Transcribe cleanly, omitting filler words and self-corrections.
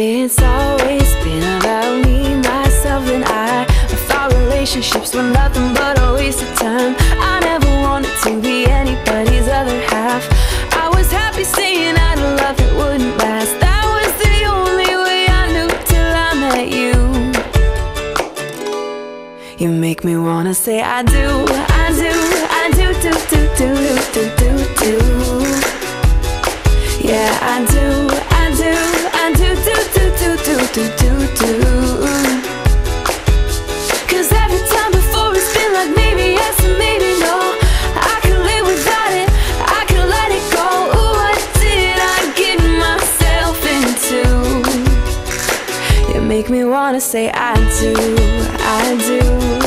It's always been about me, myself, and I thought relationships were nothing but a waste of time. I never wanted to be anybody's other half. I was happy saying I'd love that wouldn't last. That was the only way I knew till I met you. You make me wanna say I do, I do, I do, do, do, do, do, do, do. Yeah, I do, I do, I do, do, do, do, do, do, do, do. Cause every time before it's been like maybe yes and maybe no. I could live without it, I could let it go. Ooh, what did I get myself into? You make me wanna say I do, I do.